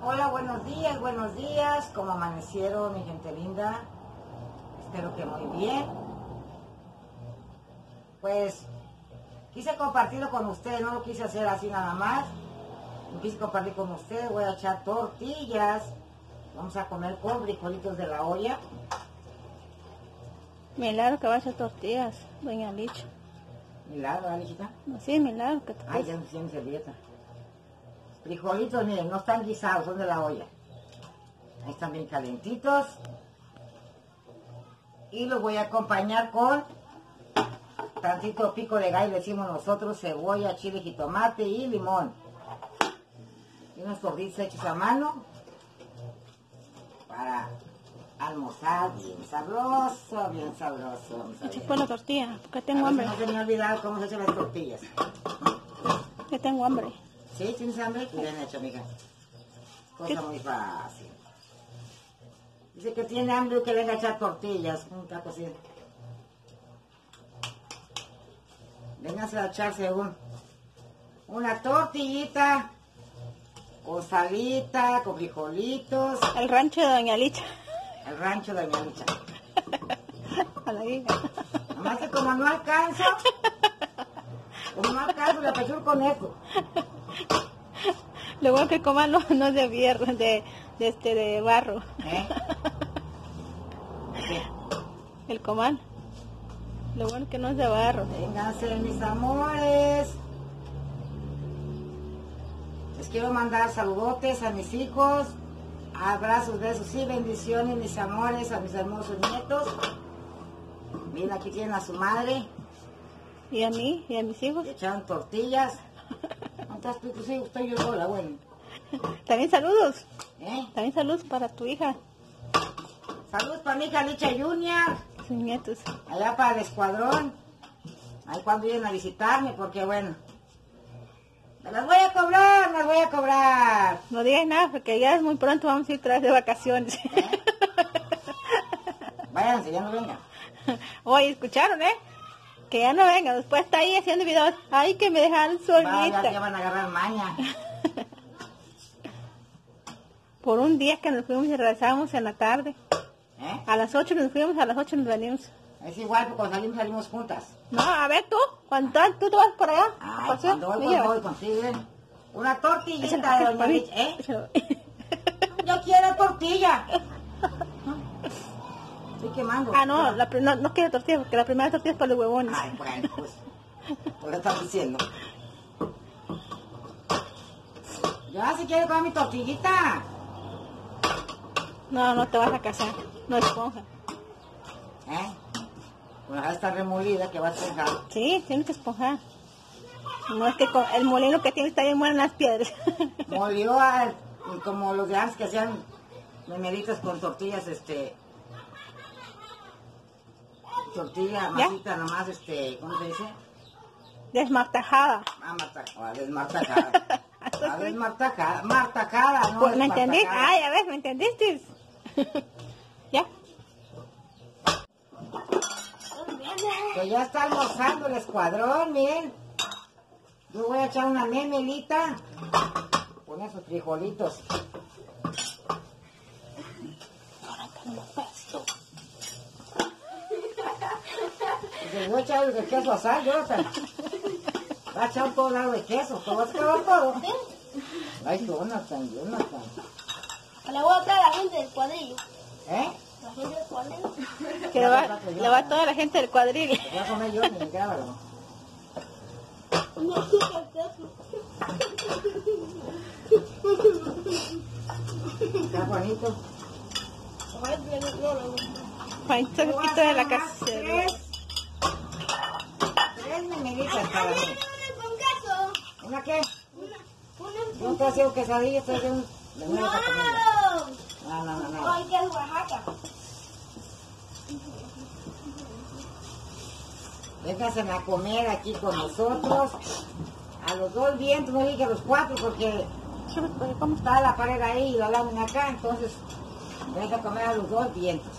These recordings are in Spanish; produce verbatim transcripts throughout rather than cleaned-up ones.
Hola, buenos días, buenos días. ¿Cómo amanecieron, mi gente linda? Espero que muy bien. Pues quise compartirlo con ustedes, no lo quise hacer así nada más. Lo quise compartir con ustedes. Voy a echar tortillas. Vamos a comer con frijolitos de la olla. Milagro que va a hacer tortillas, doña Licha. Milagro, ¿eh, Lichita? Sí, milagro que te Ay, ya no sé mi servilleta. Frijolitos, miren, no están guisados, son de la olla. Ahí están bien calentitos. Y los voy a acompañar con tantito pico de gallo, decimos nosotros, cebolla, chile, jitomate y limón. Y unos tortillas hechos a mano para almorzar bien sabroso, bien sabroso. Echa por la tortilla, porque tengo A ver hambre. si no se me ha olvidado cómo se hacen las tortillas. Que tengo hambre. ¿Sí? ¿Tienes hambre? Bien hecho, mija. Cosa ¿Qué? muy fácil. Dice que tiene hambre y que venga a echar tortillas. Un taco así. Véngase a echarse un, una tortillita con salita, con frijolitos. El rancho de doña Licha. El rancho de Doña Lucha. A la hija. Nomás que como no alcanzo, como no alcanzo, le apachurro con esto. Lo bueno que coman no, no es de hierro, de, de este de barro. ¿Eh? ¿Qué? El comal. Lo bueno que no es de barro. Vénganse, mis amores. Les quiero mandar saludotes a mis hijos, abrazos, besos y bendiciones, mis amores, a mis hermosos nietos. Miren, aquí tienen a su madre. Y a mí, y a mis hijos. Le echaron tortillas. ¿No estás tú, tus hijos? Estoy yo sola, bueno. También saludos. ¿Eh? También saludos para tu hija. Saludos para mi hija Licha Junior, Sus nietos. allá para el escuadrón. Ahí cuando vienen a visitarme, porque bueno, me las voy a cobrar, me las voy a cobrar. No digas nada, porque ya es muy pronto, vamos a ir tras de vacaciones. ¿Eh? Váyanse, ya no vengan. Oye, ¿escucharon, eh? Que ya no venga, después está ahí haciendo videos. Ay, que me dejan solita. Vaya, ya van a agarrar maña. Por un día que nos fuimos y regresamos en la tarde. ¿Eh? A las ocho nos fuimos, a las ocho nos venimos. Es igual, porque cuando salimos, salimos juntas. No, a ver tú, cuando tú, tú te vas por allá. Ay, a pasear, cuando voy, me cuando llevas. voy contigo, ¿eh? Una tortillita Échala, de para Doña mí. Licha, ¿eh? Échala. Yo quiero tortilla. Estoy quemando. Ah, no, la, pri- no, no quiero tortilla, porque la primera tortilla es para los huevones. Ay, bueno, pues, ¿por qué estás diciendo? Ya, si quiero comer mi tortillita. No, no te vas a casar, no esponja. ¿Eh? Bueno, ya está remolida, que va a esponjar. Sí, tienes que esponjar. No es que con- el molino que tiene está bien bueno en las piedras. Molió a, como los de antes que hacían memelitas con tortillas, este... Tortilla, ¿Ya? masita nomás, este, ¿cómo se dice? Desmartajada. Ah, martajada, desmartajada. Ah, desmartajada, martajada, ¿no? Pues, ¿me entendiste? desmartajada. Ay, a ver, ¿me entendiste? ¿Ya? Que ya está almorzando el escuadrón, miren. Yo voy a echar una memelita con esos frijolitos. Pues voy a echar el queso a sal, Jonathan. Va a echar todo lado de queso, te vas a acabar todo. Ay, Jonathan, Jonathan. Le voy a traer a la gente del cuadrillo. ¿Eh? La gente del cuadrillo. Que le va, le va toda la gente del cuadril. Voy a comer yo, ni grábalo. No supe el queso. Está bonito. Juanito se quita de la casa. Tres, tres memelitas para mí. Una con queso. ¿Una qué? Una, Yo una no estoy haciendo quesadillas, estoy haciendo de con... nueva comida. ¡No! No, no, no, no. Ay, que es Oaxaca. Vénganse a comer aquí con nosotros. A los dos vientos, no dije a los cuatro, porque ¿Cómo está? está la pared ahí y la lámina acá, entonces venga a comer a los dos vientos.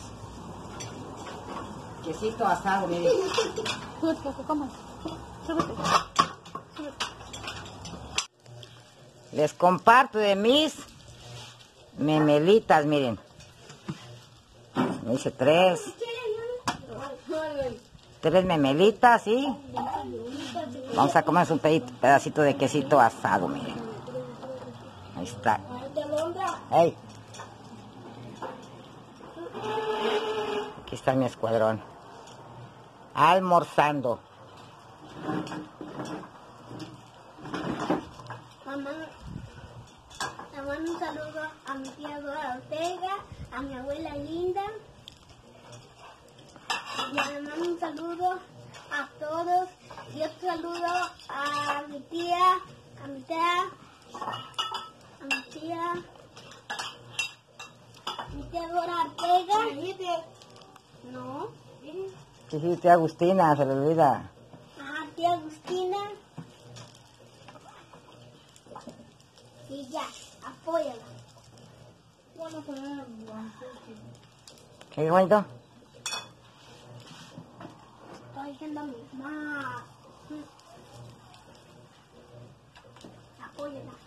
Quesito asado, mire. Súbete, que comas. Súbete. Súbete. Les comparto de mis memelitas, miren. Me dice tres. Tres memelitas, ¿sí? Vamos a comer un pedacito de quesito asado, miren. Ahí está. ¡Ey! Aquí está mi escuadrón. Almorzando. Mamá, le mando un saludo a mi tía Dora Ortega, a mi abuela Linda. Y le mando un saludo a todos. Y otro saludo a mi tía, a mi tía, a mi tía, mi tía Dora Ortega. No. Sí, sí, tía Agustina, se le olvida. Ajá, tía Agustina. Y ya, apóyala. Bueno, pues, ¿Qué bonito? estoy diciendo a mi mamá. Apóyala.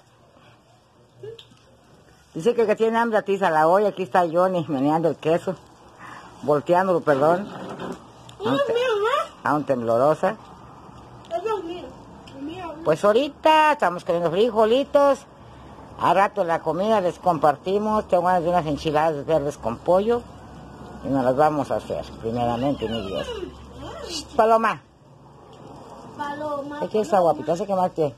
Dice que, que tiene hambre, atiza la olla. Aquí está Johnny meneando el queso. Volteándolo, perdón. Dios mío, ¿no? Aún temblorosa. Dios mío. Mío. Pues ahorita estamos comiendo frijolitos. A rato la comida les compartimos. Tengo ganas de unas enchiladas verdes con pollo. Y nos las vamos a hacer, primeramente, mi Dios. Paloma. Paloma. ¿Qué quieres, guapita? ¿Hace qué más que?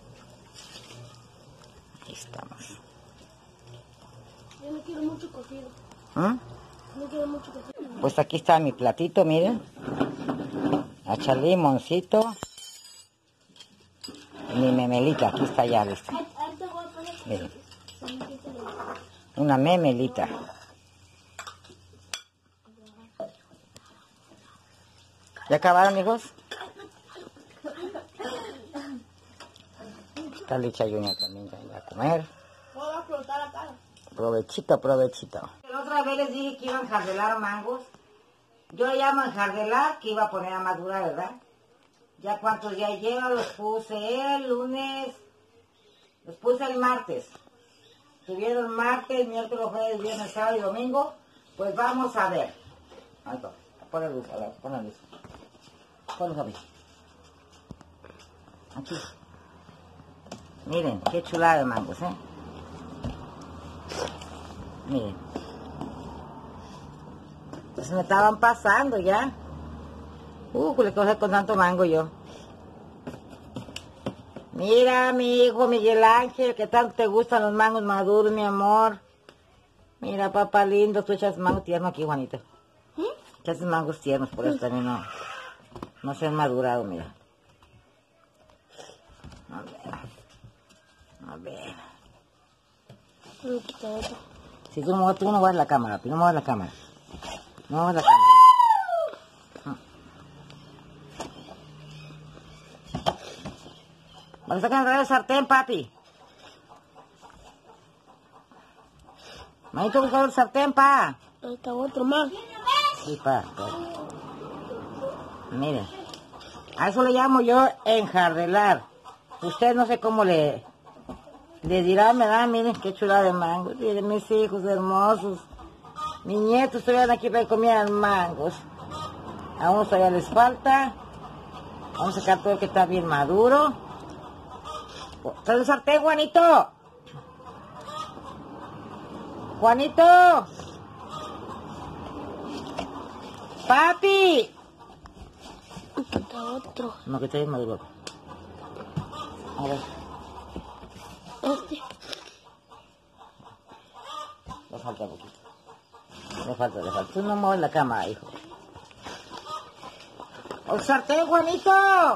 Ahí estamos. Yo no quiero mucho cocido. ¿Mm? No quiero mucho cocido. Pues aquí está mi platito, miren. A echar limoncito. Y mi memelita, aquí está ya lista. Ahorita voy a poner. Miren. Una memelita. ¿Ya acabaron, hijos? Está Licha Junior también ya iba a comer. Voy a explotar la cara. Provechito, provechito. La otra vez les dije que iba a enjardelar mangos. Yo le llamo enjardelar, que iba a poner a madurar, ¿verdad? Ya cuántos días llevan, los puse el lunes, los puse el martes. Tuvieron martes, miércoles, jueves, viernes, sábado y domingo. Pues vamos a ver. Ahí va. Pon la luz, a ver, pon la luz. Ponlo a ver. Aquí. Miren, qué chulada de mangos, ¿eh? Miren. Pues me estaban pasando ya. Uh, le cogí con tanto mango yo. Mira, mi hijo Miguel Ángel, que tanto te gustan los mangos maduros, mi amor. Mira, papá lindo, tú echas mango tierno aquí, Juanito. ¿Mm? Echas mangos tiernos, por eso también no, no se han madurado, mira. A ver. A ver. Si tú no, tú no mueves la cámara, tú no mueves la cámara. No mueves la cámara. ¿Vas a sacar el sartén, papi? Manito, busca el sartén, pa. Ahí está otro más. Sí, pa. pa. Miren. A eso le llamo yo enjardelar. Usted no sé cómo le, le dirá, me da, miren qué chulada de mango. Miren mis hijos hermosos. Mis nietos estuvieron aquí para que comieran mangos. A unos todavía les falta. Vamos a sacar todo el que está bien maduro. ¡Trae el sartén, Juanito! ¡Juanito! ¡Papi! Está otro. No, que está bien maduro. A ver. Este. Le falta poquito. Le falta, le falta. Tú no mueves la cámara, hijo. ¡El sartén, Juanito!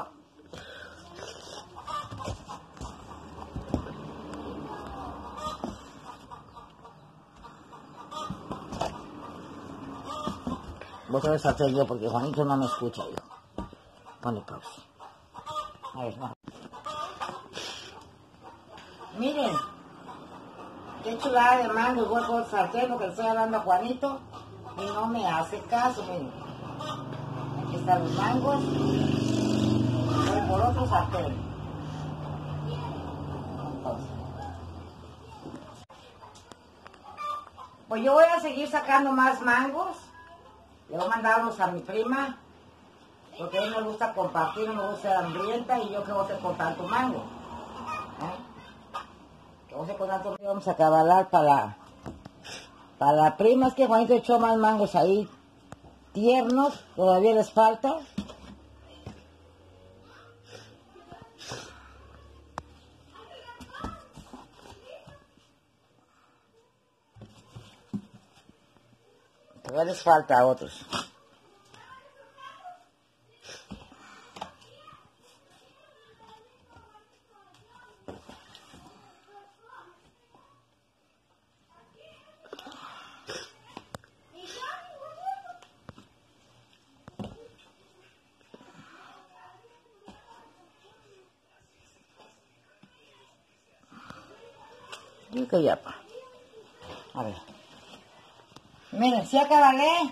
Voy a traer el sartén yo porque Juanito no me escucha, hijo. Ponle pausa. A ver, no. Miren. Qué chulada de mango. Voy a poner el sartén porque le estoy hablando a Juanito y no me hace caso, miren. Aquí están los mangos. Voy por otro sartén. Pausa. Pues yo voy a seguir sacando más mangos. Le voy a mandarlos a mi prima. Porque a mí me gusta compartir, no me gusta ser hambrienta. Y yo que voy a hacer con tanto mango. ¿Eh? Que voy a hacer con tanto mango. Vamos a cabalar para, para la prima. Es que Juanito echó más mangos ahí. Tiernos. Todavía les falta. Todavía les falta a otros. Yo que ya. A ver. Miren, si acabaré.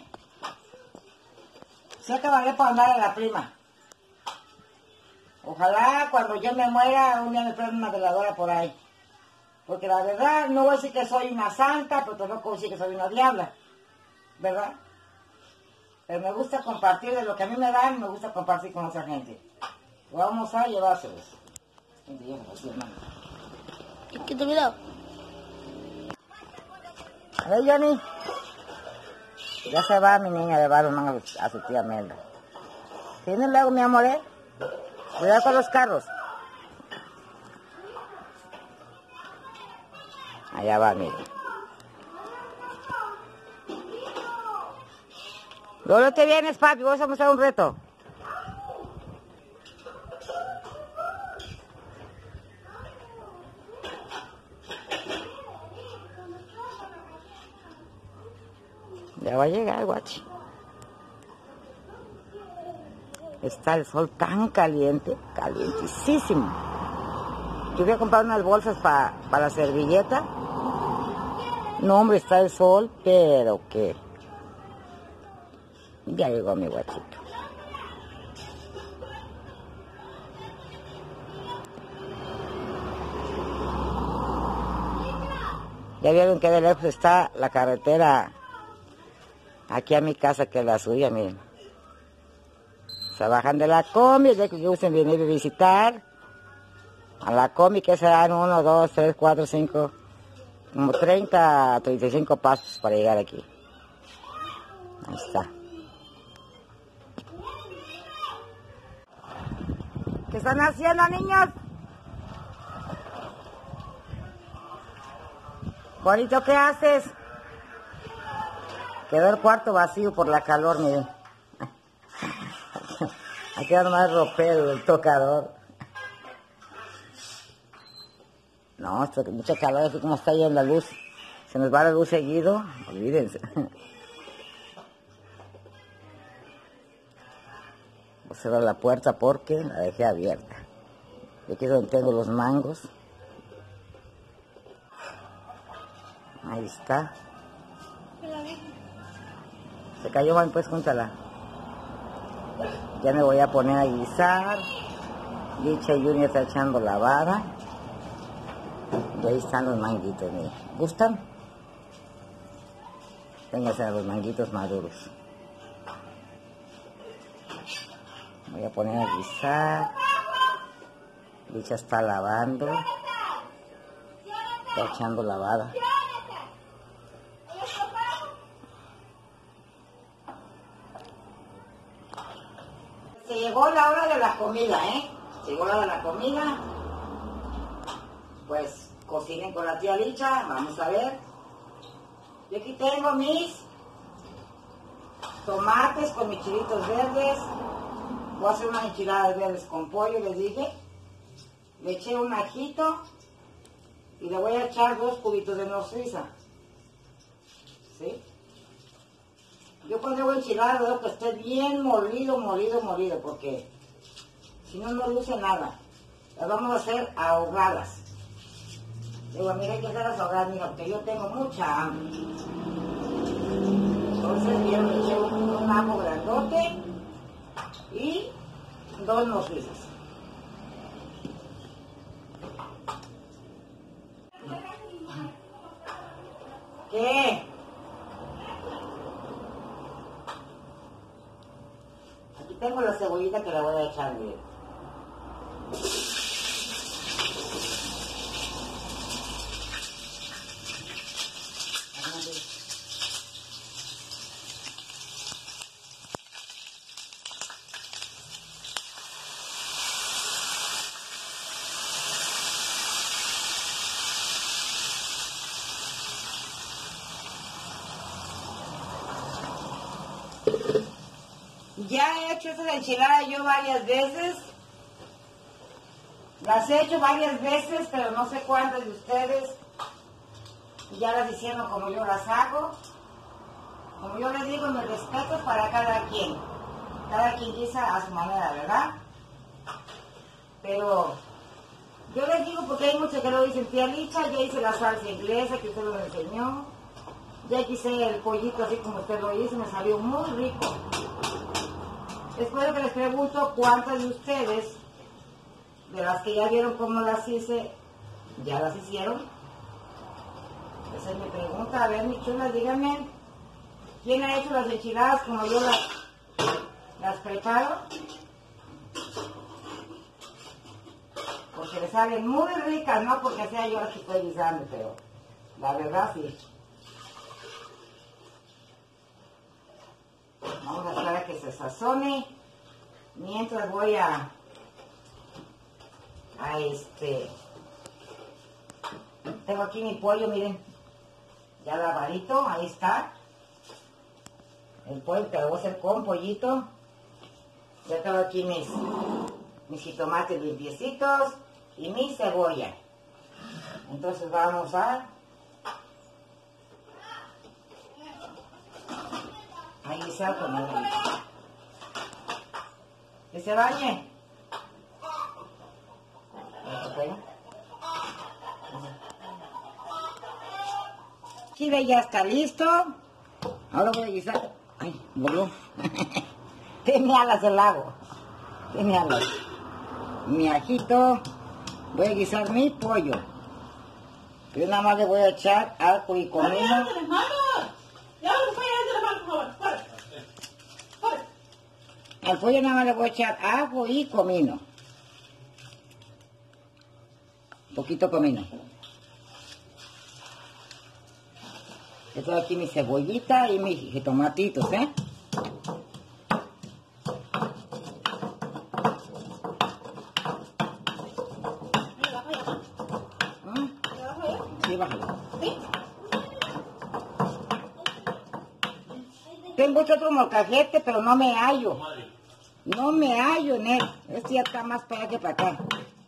Si acabaré para andar a la prima. Ojalá cuando yo me muera un día me traigan una veladora por ahí. Porque la verdad no voy a decir que soy una santa, pero tampoco voy a decir que soy una diabla. ¿Verdad? Pero me gusta compartir de lo que a mí me dan, me gusta compartir con otra gente. Vamos a llevárselos. ¿Qué te video? A ver, Johnny. Ya se va mi niña a llevar los mangos a su tía Melda. ¿Tienes luego, mi amor, eh? Cuidado con los carros. Allá va, mire. Luego te vienes, papi, vamos a mostrar un reto. Ya va a llegar, guachi. Está el sol tan caliente, calientísimo. Yo voy a comprar unas bolsas pa, para la servilleta. No, hombre, está el sol, pero que... Ya llegó mi guachito. Ya vieron que de lejos está la carretera aquí a mi casa, que es la suya, miren. Se bajan de la combi, ya que gusten venir a visitar. A la combi que serán uno, dos, tres, cuatro, cinco, como treinta, treinta y cinco pasos para llegar aquí. Ahí está. ¿Qué están haciendo, niños? Juanito, ¿qué haces? Quedó el cuarto vacío por la calor, miren. Aquí quedado más ropero el tocador. No, esto que mucha calor, así como está ahí en la luz. Se nos va la luz seguido, olvídense. Voy a cerrar la puerta porque la dejé abierta. Y aquí es donde tengo los mangos. Ahí está. Se cayó, man, pues júntala. Ya me voy a poner a guisar. Licha y Junior está echando la vara. Y ahí están los manguitos, miren. ¿Gustan? Ténganse los manguitos maduros. Voy a poner a guisar. Licha está lavando. Está echando la vara. Se llegó la hora de la comida, ¿eh? Se llegó la hora de la comida. Pues cocinen con la tía Licha, vamos a ver. Yo aquí tengo mis tomates con mis chilitos verdes. Voy a hacer unas enchiladas verdes con pollo, les dije. Le eché un ajito y le voy a echar dos cubitos de nuez suiza. ¿Sí? Yo cuando hago enchiladas veo que esté bien molido, molido, molido, porque si no, no luce nada. Las vamos a hacer ahogadas. Digo, mira, hay que hacerlas ahogadas, mira, porque yo tengo mucha hambre. Entonces, yo le eché un, un ajo grandote y dos nuez suizas. ¿Qué? la cebollita que le voy a echar, miren. Ya he hecho esas enchiladas yo varias veces. Las he hecho varias veces, pero no sé cuántas de ustedes ya las hicieron como yo las hago. Como yo les digo, mis respetos para cada quien. Cada quien guisa a su manera, ¿verdad? Pero yo les digo porque hay muchos que lo dicen, tía Licha, ya hice la salsa inglesa que usted me enseñó. Ya hice el pollito así como usted lo hizo, me salió muy rico. Después que les pregunto cuántas de ustedes, de las que ya vieron cómo las hice, ya las hicieron. Esa es mi pregunta. A ver, mi chula, díganme, ¿quién ha hecho las enchiladas como yo las, las preparo? Porque les salen muy ricas, no porque sea yo las que estoy guisando, pero la verdad sí. Vamos a esperar a que se sazone. Mientras voy a, a este, tengo aquí mi pollo, miren, ya lavadito, ahí está. El pollo que lo voy a hacer con pollito. Ya tengo aquí mis, mis jitomates limpiecitos y mi cebolla. Entonces vamos a a guisar con el que se bañe. Chile ya está listo. Ahora voy a guisar. Ay, voló. Tiene alas el lago. Tiene alas. Mi ajito. Voy a guisar mi pollo. Yo nada más le voy a echar ajo y comino. Al pollo nada más le voy a echar ajo y comino. Poquito comino. Yo tengo aquí mi cebollita y mis jitomatitos, ¿eh? ¿Ah? Sí, bájalo. Tengo otro molcajete, pero no me hallo. No me hallo en él. Este ya está más para allá que para acá.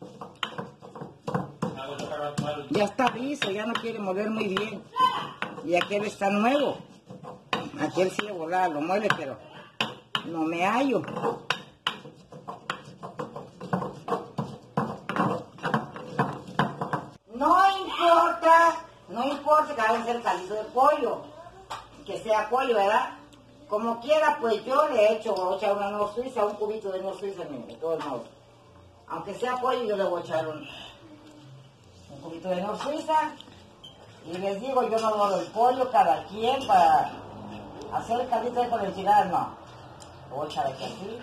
Ya está liso, ya no quiere moler muy bien. Y aquel está nuevo. Aquel sí de volada lo muele, pero no me hallo. No importa, no importa que vaya a ser el caldito de pollo. Que sea pollo, ¿verdad? Como quiera, pues yo le he hecho, voy a echar una nuez suiza, un cubito de nuez suiza, de todos modos. Aunque sea pollo, yo le voy a echar un, un cubito de nuez suiza. Y les digo, yo no moro el pollo, cada quien, para hacer el caldito de con enchiladas, no. Lo voy a echar aquí así.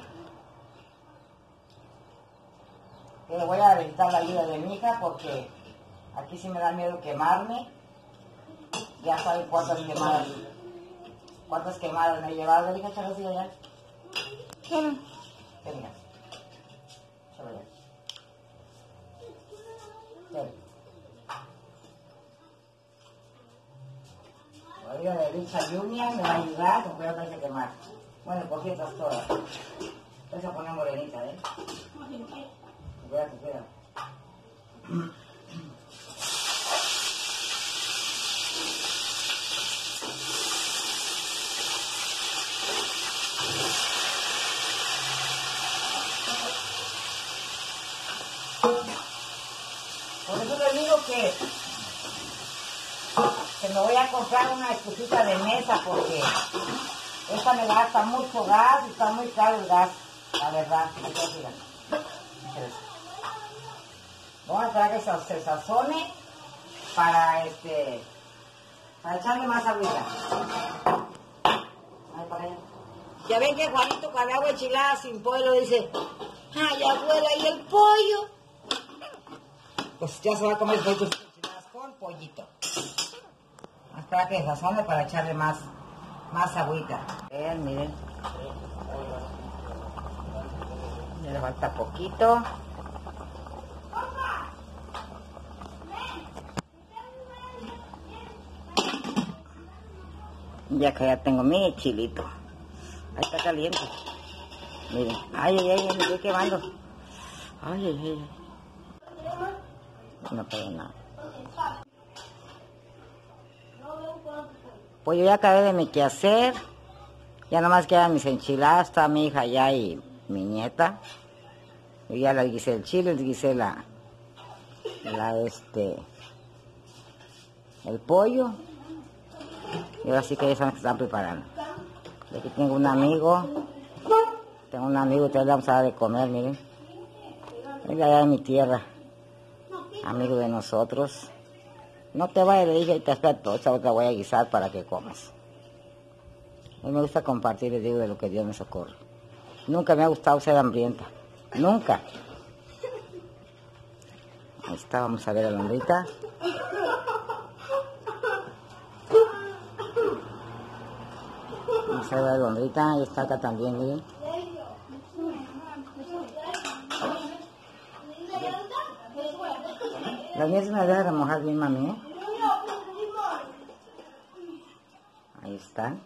Que le voy a necesitar la ayuda de mi hija, porque aquí sí me da miedo quemarme. Ya saben cuántas quemadas. ¿Cuántas quemadas me he llevado? ¿Le dije echar así allá? Bueno. Venga. Échalo allá. Ven. La vida de Licha Junior me va a ayudar, no voy a tener que quemar. Bueno, cogí estas todas. Voy a poner morenita, ¿eh? Cuidado, cuidado. Por eso les digo que, que me voy a comprar una estufita de mesa porque esta me gasta mucho gas y está muy caro el gas, la verdad. Vamos a esperar que se sazone para este para echarle más agüita. Ahí para allá. Ya ven que Juanito cuando hago enchiladas sin pollo dice, ay, abuela, ¿y el pollo? Pues ya se va a comer sus enchiladas con pollito. Hasta que sazone para echarle más, más agüita. Vean, miren. Ya le falta poquito. Ya que ya tengo mi chilito. Ahí está caliente. Miren. Ay, ay, ay, me estoy quemando. Ay, ay, ay. No pego nada. Pues yo ya acabé de mi quehacer. Ya nomás quedan mis enchiladas. Está mi hija allá y mi nieta. Yo ya les guisé el chile, les guisé la, la este, el pollo. Y ahora sí que ellos se están preparando. Y aquí tengo un amigo. Tengo un amigo que le vamos a dar de comer, miren. Es de allá de mi tierra. Amigo de nosotros. No te vayas, le dije, y te espero, esta otra voy a guisar para que comas. A mí me gusta compartir, les digo, de lo que Dios me socorre. Nunca me ha gustado ser hambrienta. Nunca. Ahí está, vamos a ver a la lombrita. Vamos a ver a la lombrita, ahí está acá también, miren. Las mías me dejan remojar bien, mami, ¿eh? Ahí están.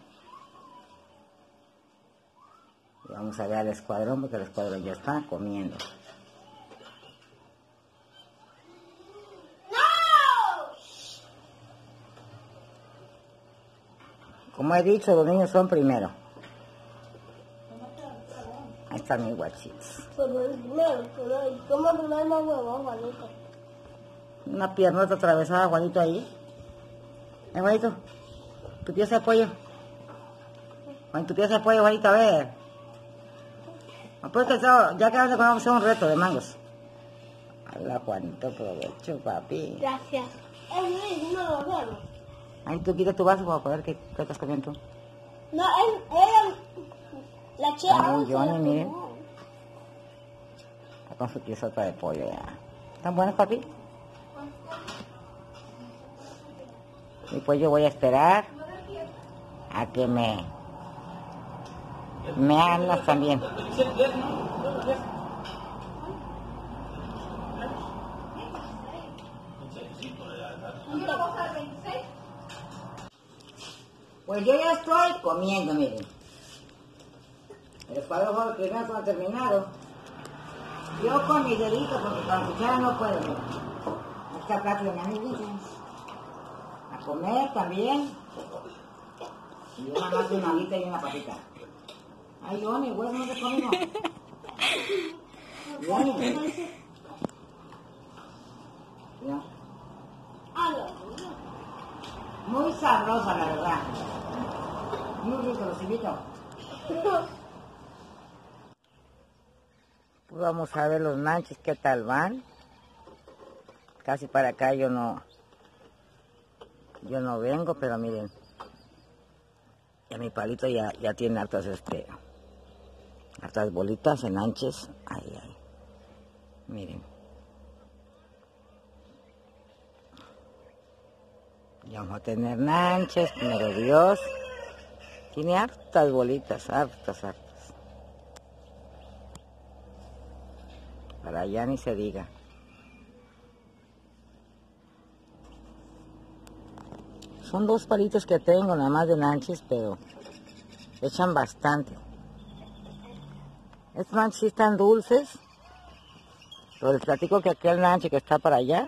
Y vamos a ver al escuadrón, porque el escuadrón ya está comiendo. Como he dicho, los niños son primero. Ahí están mis guachitos. ¿Cómo tener más huevos, Juanito? Una piernota atravesada, Juanito, ahí. ¿Eh, Juanito? ¿Tu pieza de pollo? Juan, ¿tu pieza de pollo, Juanito? A ver. Pues que ya que vamos a hacer un reto de mangos. Hola, Juanito, aprovecho, papi. Gracias. Es Luis, no lo veo. Ahí tú quita tu vaso para poder que qué estás comiendo tú. No, es, es la chica. También Johnny, miren. Está con su piezota de pollo ya. ¿Están buenos, papi? Y pues yo voy a esperar a que me me hagan las también. Pues yo ya estoy comiendo, miren. El escuadrón fue el primero que no ha terminado. Yo con mi dedito, porque con la cuchara no puedo. Miren. Aquí está plato de mi amiguito. A comer también. Y yo nada más una manguita y una patita. Ay, Johnny, güey, no te comimos. Johnny. Ya. Muy sabrosa, la verdad. Muy rico, los invito. Pues vamos a ver los nanches, qué tal van. Casi para acá yo no... Yo no vengo, pero miren. Ya mi palito ya, ya tiene hartas, este... hartas bolitas en nanches. Ay, ay. Miren. Ya vamos a tener nanches, primero Dios. Tiene hartas bolitas, hartas, hartas. Para allá ni se diga. Son dos palitos que tengo nada más de nanches, pero echan bastante. Estos nanches sí están dulces. Pero les platico que aquel nanche que está para allá,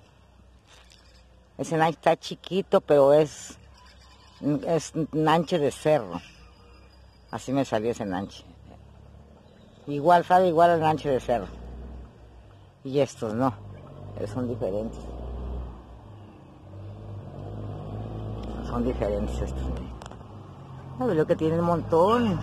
ese nanche está chiquito, pero es, es nanche de cerro. Así me salió ese nanche. Igual, sabe igual al nanche de cerro. Y estos no, son diferentes. Son diferentes estos. A ver lo que tiene un montón.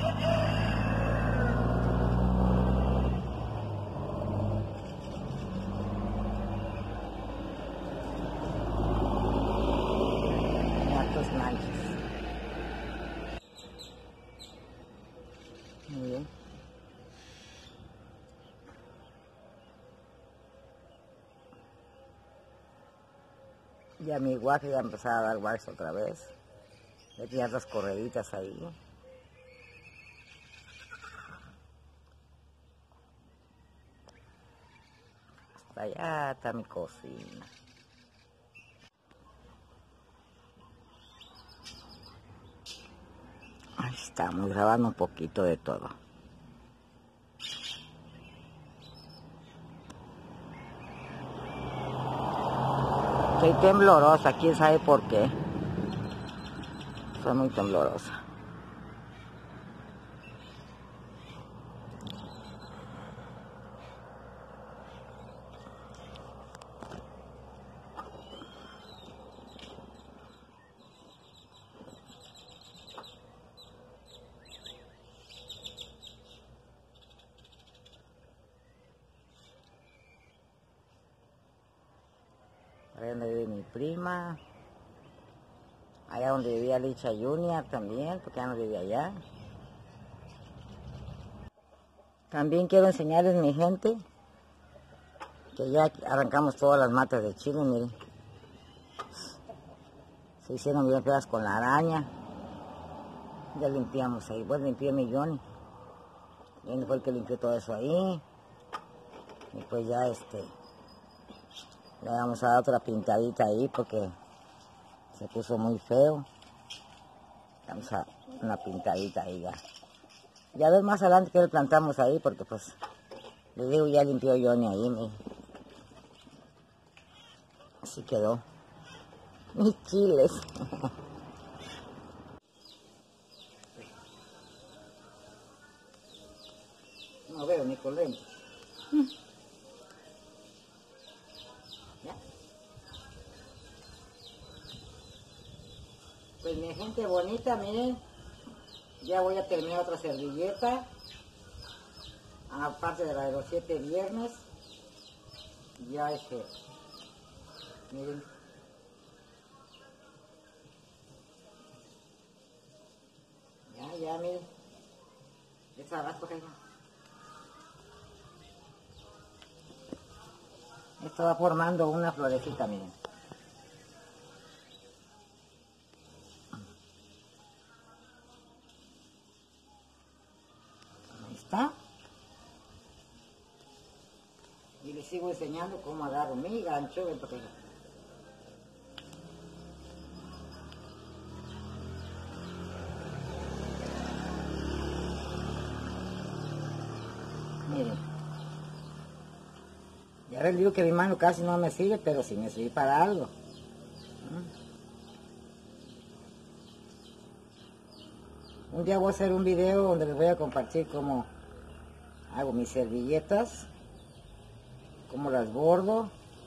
Ya mi guaje ya empezaba a dar wax otra vez. Ya tenía las correditas ahí. Hasta allá está mi cocina. Ahí estamos grabando un poquito de todo. Soy temblorosa, quién sabe por qué. Soy muy temblorosa. Allá donde vive mi prima. Allá donde vivía Licha Junior también, porque ya no vivía allá. También quiero enseñarles, mi gente, que ya arrancamos todas las matas de chile, miren. Se hicieron bien feas con la araña. Ya limpiamos ahí, pues limpié mi Johnny. Johnny fue el que limpió todo eso ahí. Y pues ya este... le vamos a dar otra pintadita ahí porque se puso muy feo. Vamos a dar una pintadita ahí ya. Ya ves más adelante que le plantamos ahí porque pues, les digo, ya limpió Johnny ahí. Miren. Así quedó. Mis chiles. No veo ni con lentes. Pues mi gente bonita, miren, ya voy a terminar otra servilleta, aparte de la de los siete viernes, ya este, miren, ya, ya, miren, esta raspa que hay. Esto va formando una florecita, miren. ¿Está? Y les sigo enseñando cómo agarro mi gancho. Porque... miren. Ya les digo que mi mano casi no me sirve, pero sí me sirve para algo. Un día voy a hacer un video donde les voy a compartir cómo hago mis servilletas, cómo las bordo.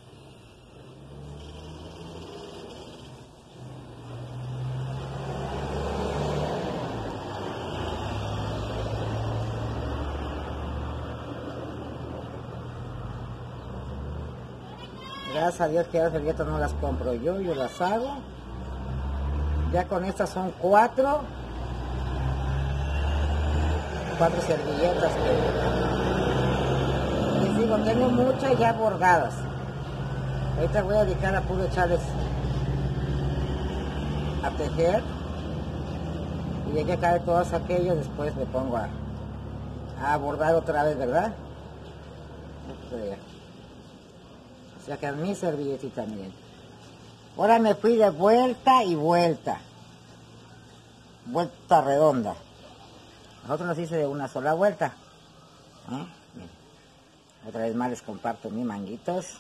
Gracias a Dios que las servilletas no las compro yo, yo las hago. Ya con estas son cuatro. Cuatro servilletas que les digo, tengo muchas ya bordadas. Ahorita voy a dedicar a puro echarles a tejer y de que acabe todos aquellos, después me pongo a, a bordar otra vez, ¿verdad? O sea que es mi servilletita también. Ahora me fui de vuelta y vuelta, vuelta redonda. Nosotros nos hice de una sola vuelta. ¿Eh? Otra vez más les comparto mis manguitos.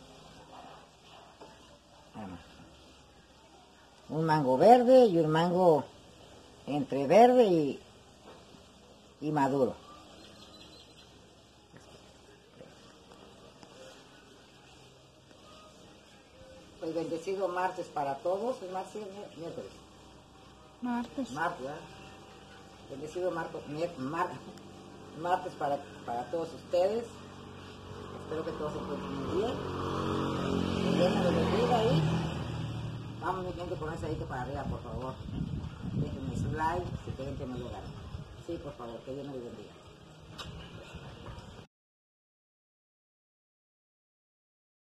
Un mango verde y un mango entre verde y, y maduro. Pues bendecido martes para todos. ¿Es martes? Miércoles. Martes. Martes, ¿verdad? Bendecido marco, mar, martes para, para todos ustedes. Espero que todos se encuentren muy bien. Que Dios me bendiga ahí. Vamos, mi gente, con ese dedito para arriba, por favor. Déjenme su like si quieren que me lo hagan. Sí, por favor, que Dios me bendiga.